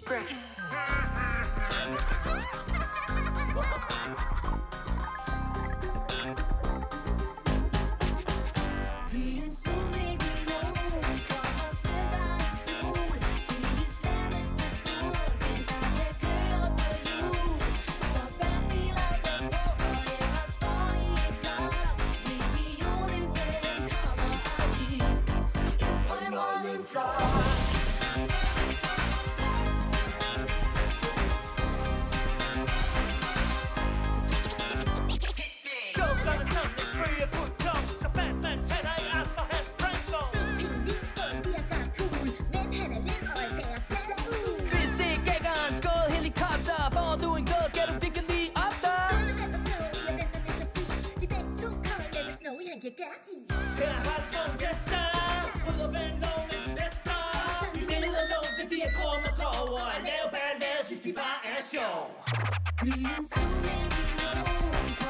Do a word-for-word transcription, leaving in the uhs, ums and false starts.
Her har sådan gæster ud og vende lovens fester. De leder lov, det de er krumme går over. Lav ballade, synes de bare er sjov. Vi er en solid million.